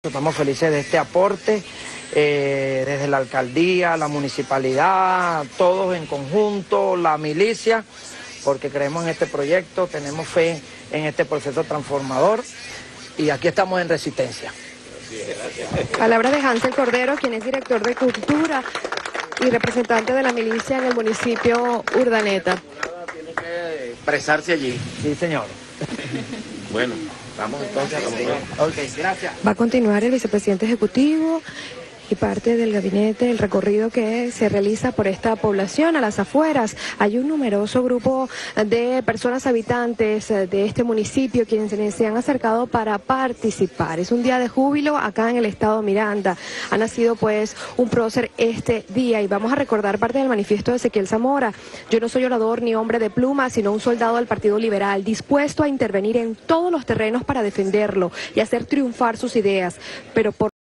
Estamos felices de este aporte, desde la alcaldía, la municipalidad, todos en conjunto, la milicia, porque creemos en este proyecto, tenemos fe en este proceso transformador y aquí estamos en resistencia. Palabras de Hansel Cordero, quien es director de Cultura y representante de la milicia en el municipio Urdaneta. Tiene que expresarse allí. Sí, señor. Bueno, vamos entonces a la Ok, gracias. Va a continuar el vicepresidente ejecutivo y parte del gabinete el recorrido que se realiza por esta población a las afueras. Hay un numeroso grupo de personas habitantes de este municipio quienes se han acercado para participar. Es un día de júbilo acá en el estado Miranda. Ha nacido pues un prócer este día y vamos a recordar parte del manifiesto de Ezequiel Zamora. Yo no soy orador ni hombre de pluma, sino un soldado del Partido Liberal, dispuesto a intervenir en todos los terrenos para defenderlo y hacer triunfar sus ideas, pero por